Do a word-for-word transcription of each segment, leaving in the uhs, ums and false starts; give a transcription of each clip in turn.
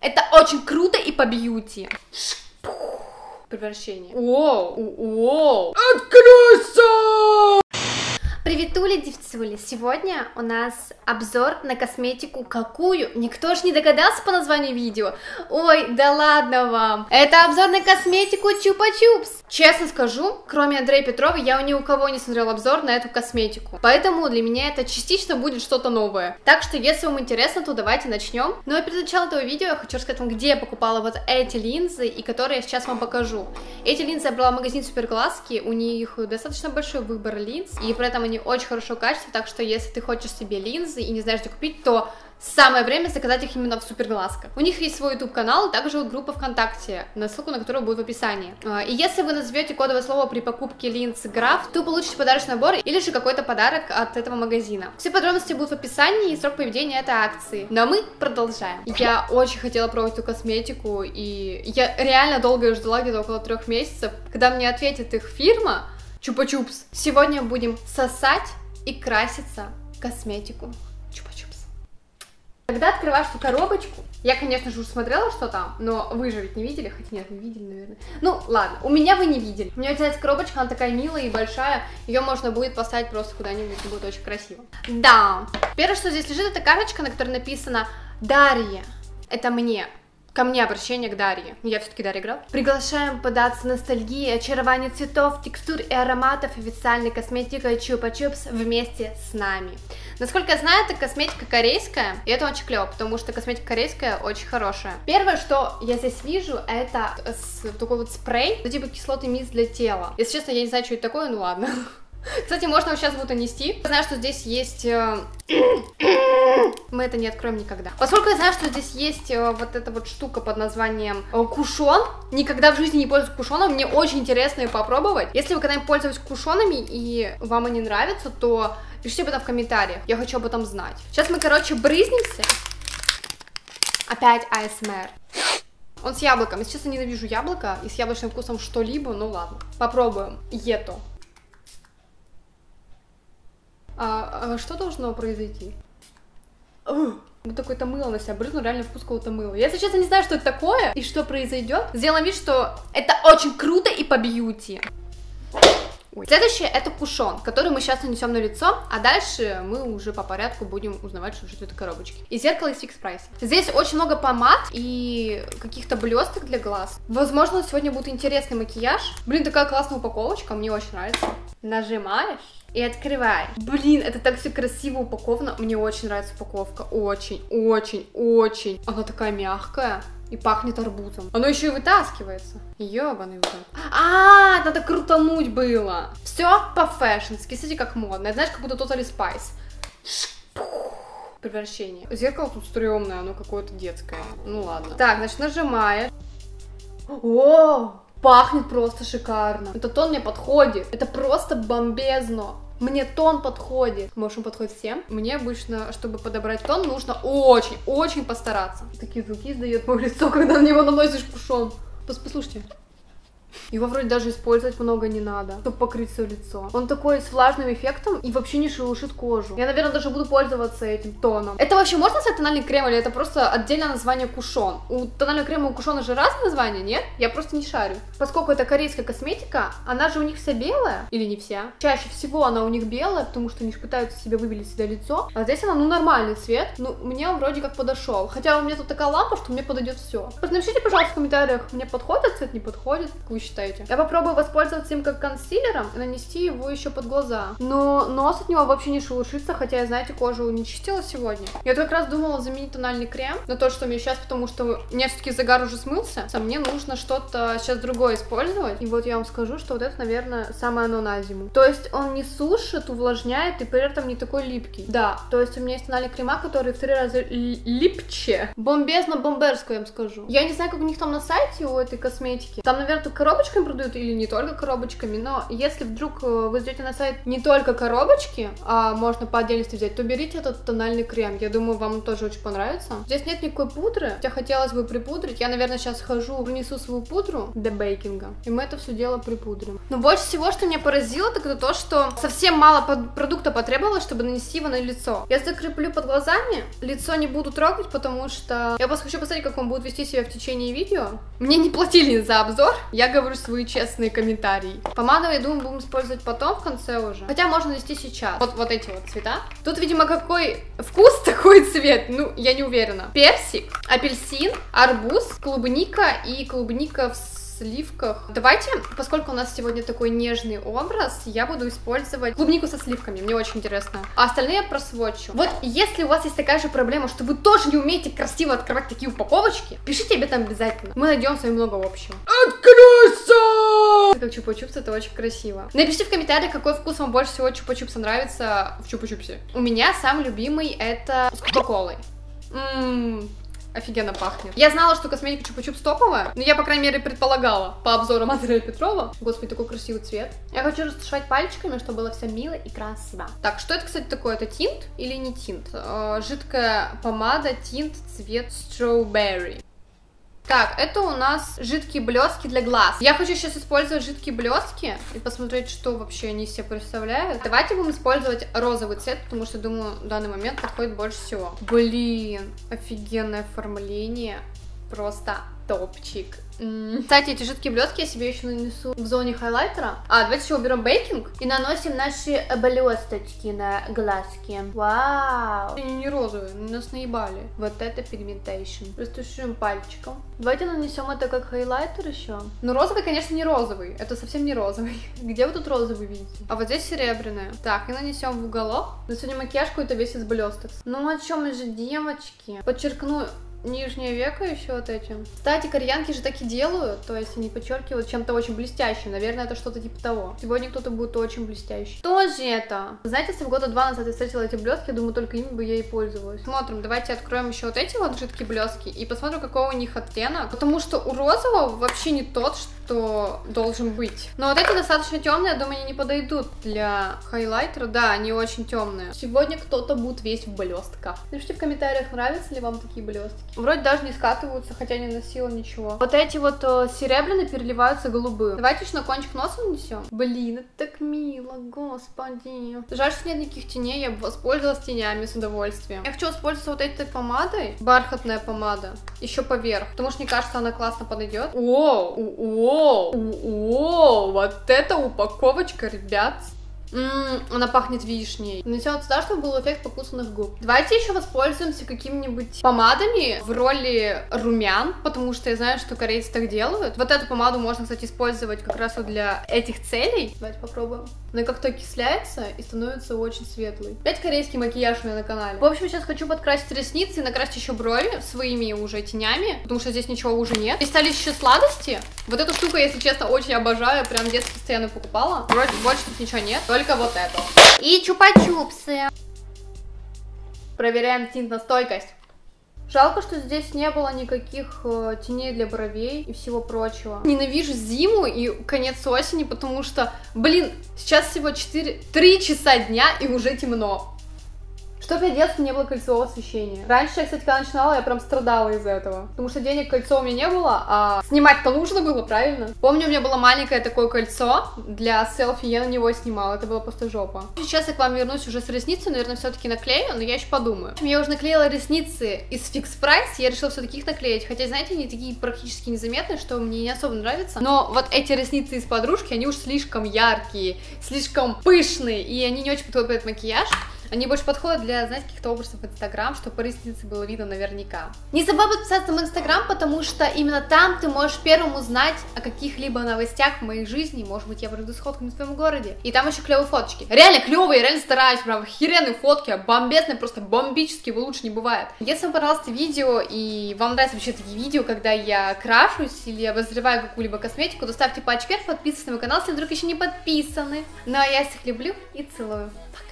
Это очень круто и по бьюти. Превращение. Воу, воу. Откройся! Приветули, девцули! Сегодня у нас обзор на косметику какую? Никто ж не догадался по названию видео. Ой, да ладно вам! Это обзор на косметику Чупа-Чупс. Честно скажу, кроме Андрея Петрова, я ни у кого не смотрел обзор на эту косметику. Поэтому для меня это частично будет что-то новое. Так что, если вам интересно, то давайте начнем. Ну и перед началом этого видео я хочу рассказать вам, где я покупала вот эти линзы и которые я сейчас вам покажу. Эти линзы я брала в магазине Суперглазки, у них достаточно большой выбор линз, и при этом они очень хорошего качества, так что если ты хочешь себе линзы и не знаешь, где купить, то самое время заказать их именно в Суперглазках. У них есть свой YouTube-канал, и также вот группа ВКонтакте, на ссылку на которую будет в описании. И если вы назовете кодовое слово при покупке линз Граф, то получите подарочный набор или же какой-то подарок от этого магазина. Все подробности будут в описании и срок поведения этой акции. Но мы продолжаем. Я очень хотела пробовать эту косметику, и я реально долго ее ждала, где-то около трех месяцев, когда мне ответит их фирма Чупа-Чупс. Сегодня будем сосать и краситься косметику Чупа-Чупс. Когда открываешь эту коробочку, я, конечно же, уже смотрела, что там, но вы же ведь не видели, хотя нет, не видели, наверное. Ну, ладно, у меня вы не видели. У меня вот эта коробочка, она такая милая и большая, ее можно будет поставить просто куда-нибудь, и будет очень красиво. Да, первое, что здесь лежит, это карточка, на которой написано «Дарья». Это мне. Ко мне обращение к Дарье. Я все-таки Дарья Граф. Приглашаем податься ностальгии, очарованию цветов, текстур и ароматов официальной косметикой Чупа-Чупс вместе с нами. Насколько я знаю, это косметика корейская, и это очень клево, потому что косметика корейская очень хорошая. Первое, что я здесь вижу, это такой вот спрей, это типа кислотный мисс для тела. Если честно, я не знаю, что это такое, ну ладно. Кстати, можно его сейчас будто нести. Я знаю, что здесь есть... Мы это не откроем никогда. Поскольку я знаю, что здесь есть вот эта вот штука под названием кушон, никогда в жизни не пользуюсь кушоном, мне очень интересно ее попробовать. Если вы когда-нибудь пользовались кушонами и вам они нравятся, то пишите об этом в комментариях. Я хочу об этом знать. Сейчас мы, короче, брызнимся. Опять а эс эм эр. Он с яблоком. Если честно, ненавижу яблоко и с яблочным вкусом что-либо, ну ладно. Попробуем. Ето. А, а что должно произойти? Вот такое-то мыло на себя брызну, реально вкус какого-то мыла. Я, если честно, не знаю, что это такое и что произойдет. Сделаем вид, что это очень круто и по бьюти. Ой. Следующее это кушон, который мы сейчас нанесем на лицо, а дальше мы уже по порядку будем узнавать, что же в этой коробочке. И зеркало из Фикс Прайса. Здесь очень много помад и каких-то блесток для глаз. Возможно, сегодня будет интересный макияж. Блин, такая классная упаковочка, мне очень нравится. Нажимаешь и открывай. Блин, это так все красиво упаковано. Мне очень нравится упаковка. Очень, очень, очень. Она такая мягкая. И пахнет арбузом. Оно еще и вытаскивается. Ёбаный в рот. А, надо крутануть было. Все по-фэшнски. Смотрите, как модно. Это, знаешь, как будто Totally Spice. Превращение. Зеркало тут стрёмное, оно какое-то детское. Ну ладно. Так, значит, нажимаешь. О, пахнет просто шикарно. Этот тон мне подходит. Это просто бомбезно. Мне тон подходит. Может, он подходит всем? Мне обычно, чтобы подобрать тон, нужно очень-очень постараться. Такие звуки издает мое лицо, когда на него наносишь кушон. Послушайте. Его вроде даже использовать много не надо, чтобы покрыть все лицо. Он такой с влажным эффектом и вообще не шелушит кожу. Я, наверное, даже буду пользоваться этим тоном. Это вообще можно сказать тональный крем или это просто отдельное название кушон? У тонального крема у кушона же разное название, нет? Я просто не шарю. Поскольку это корейская косметика, она же у них вся белая. Или не вся. Чаще всего она у них белая, потому что они же пытаются себе выбелить всегда лицо. А здесь она, ну, нормальный цвет. Ну, мне он вроде как подошел. Хотя у меня тут такая лампа, что мне подойдет все. Напишите, пожалуйста, в комментариях, мне подходит цвет, не подходит, как вы считаете. Я попробую воспользоваться им как консилером и нанести его еще под глаза. Но нос от него вообще не шелушится, хотя я, знаете, кожу не чистила сегодня. Я как раз думала заменить тональный крем на то, что мне сейчас, потому что у меня все-таки загар уже смылся, а мне нужно что-то сейчас другое использовать. И вот я вам скажу, что вот это, наверное, самое оно на зиму. То есть он не сушит, увлажняет и при этом не такой липкий. Да, то есть у меня есть тональный крема, который в три раза липче. Бомбезно-бомберскую, я вам скажу. Я не знаю, как у них там на сайте у этой косметики. Там, наверное, коробка коробочками продают или не только коробочками, но если вдруг вы зайдете на сайт не только коробочки, а можно по отдельности взять, то берите этот тональный крем. Я думаю, вам он тоже очень понравится. Здесь нет никакой пудры, хотя хотелось бы припудрить. Я, наверное, сейчас схожу, принесу свою пудру для бейкинга, и мы это все дело припудрим. Но больше всего, что меня поразило, так это то, что совсем мало продукта потребовалось, чтобы нанести его на лицо. Я закреплю под глазами, лицо не буду трогать, потому что я просто хочу посмотреть, как он будет вести себя в течение видео. Мне не платили за обзор, я говорю свои честные комментарии. Помаду, я думаю, будем использовать потом, в конце уже. Хотя можно нанести сейчас. Вот, вот эти вот цвета. Тут, видимо, какой вкус, такой цвет, ну, я не уверена. Персик, апельсин, арбуз, клубника и клубника в сливках. Давайте, поскольку у нас сегодня такой нежный образ, я буду использовать клубнику со сливками, мне очень интересно. А остальные я просвочу. Вот если у вас есть такая же проблема, что вы тоже не умеете красиво открывать такие упаковочки, пишите об этом обязательно. Мы найдем с вами много общего. Откройся! Как чупа-чупс, это очень красиво. Напишите в комментариях, какой вкус вам больше всего чупа-чупса нравится в чупа-чупсе. У меня самый любимый это с кока-колой. Ммм... Офигенно пахнет. Я знала, что косметика чупа-чупс топовая, но я, по крайней мере, предполагала по обзорам Андрея Петрова. Господи, такой красивый цвет. Я хочу растушевать пальчиками, чтобы было все мило и красиво. Так, что это, кстати, такое? Это тинт или не тинт? Э, жидкая помада, тинт, цвет strawberry. Так, это у нас жидкие блески для глаз. Я хочу сейчас использовать жидкие блески и посмотреть, что вообще они из себя представляют. Давайте будем использовать розовый цвет, потому что, думаю, в данный момент подходит больше всего. Блин, офигенное оформление. Просто топчик. Mm. Кстати, эти жидкие блески я себе еще нанесу в зоне хайлайтера. А, давайте еще уберем бейкинг и наносим наши блесточки на глазки. Вау! Они не розовые, нас наебали. Вот это пигментейшн. Растушуем пальчиком. Давайте нанесем это как хайлайтер еще. Но розовый, конечно, не розовый. Это совсем не розовый. Где вы тут розовый видите? А вот здесь серебряное. Так, и нанесем в уголок. На сегодня макияж какой-то весь из блесток. Ну о чем мы же, девочки? Подчеркну нижнее веко еще вот этим. Кстати, кореянки же так и делают, то есть они подчеркивают чем-то очень блестящим. Наверное, это что-то типа того. Сегодня кто-то будет очень блестящий. Что же это? Знаете, если года два назад я встретила эти блестки, я думаю, только ими бы я и пользовалась. Смотрим, давайте откроем еще вот эти вот жидкие блестки и посмотрим, какого у них оттенок. Потому что у розового вообще не тот, что должен быть. Но вот эти достаточно темные, я думаю, они не подойдут для хайлайтера. Да, они очень темные. Сегодня кто-то будет весь в блестках. Напишите в комментариях, нравятся ли вам такие блестки. Вроде даже не скатываются, хотя не носила ничего. Вот эти вот э, серебряные переливаются голубым. Давайте еще на кончик носа нанесем. Блин, это так мило, господи. Жаль, что нет никаких теней, я бы воспользовалась тенями с удовольствием. Я хочу воспользоваться вот этой помадой. Бархатная помада. Еще поверх, потому что мне кажется, она классно подойдет. О, о, о, вот эта упаковочка, ребят. Ммм, она пахнет вишней. Нанесем сюда, чтобы был эффект покусанных губ. Давайте еще воспользуемся какими-нибудь помадами в роли румян, потому что я знаю, что корейцы так делают. Вот эту помаду можно, кстати, использовать как раз вот для этих целей. Давайте попробуем. Она как-то окисляется и становится очень светлой. Опять корейский макияж у меня на канале. В общем, сейчас хочу подкрасить ресницы и накрасить еще брови своими уже тенями, потому что здесь ничего уже нет. И остались еще сладости. Вот эту штуку, если честно, очень обожаю. Прям в детстве постоянно покупала. Вроде больше тут ничего нет. Только вот это. И чупа-чупсы. Проверяем тинт на стойкость. Жалко, что здесь не было никаких э, теней для бровей и всего прочего. Ненавижу зиму и конец осени, потому что, блин, сейчас всего четыре, три часа дня и уже темно. Что бы я делала, если не было кольцевого освещения? Раньше я, кстати, когда начинала, я прям страдала из-за этого. Потому что денег кольцо у меня не было, а снимать-то нужно было, правильно? Помню, у меня было маленькое такое кольцо для селфи, я на него снимала, это было просто жопа. Сейчас я к вам вернусь уже с ресницей, наверное, все-таки наклею, но я еще подумаю. Я уже наклеила ресницы из Fix Price, я решила все-таки их наклеить, хотя, знаете, они такие практически незаметные, что мне не особо нравится. Но вот эти ресницы из подружки, они уж слишком яркие, слишком пышные, и они не очень подходят под этот макияж. Они больше подходят для, знаете, каких-то образов в Инстаграм, чтобы по реснице было видно наверняка. Не забывай подписаться на мой Инстаграм, потому что именно там ты можешь первым узнать о каких-либо новостях в моей жизни. Может быть, я проведу сходку в твоем городе. И там еще клевые фоточки. Реально клевые, я реально стараюсь, прям охеренные фотки, бомбезные, просто бомбические, лучше не бывает. Если вам понравилось это видео, и вам нравятся вообще такие видео, когда я крашусь или обозреваю какую-либо косметику, то ставьте пальчик вверх, подписывайтесь на мой канал, если вдруг еще не подписаны. Ну а я всех люблю и целую. Пока!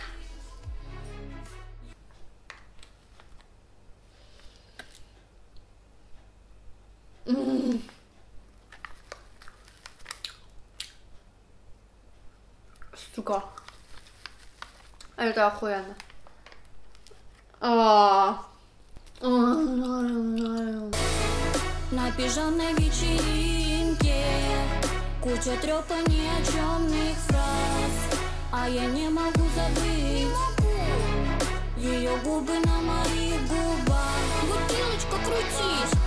Mm. Сука. Это охуенно. А. На пижамной вечеринке куча трёпанья чёмных фраз, а я не могу забыть ее губы на моих губах. Бутылочка, крутись.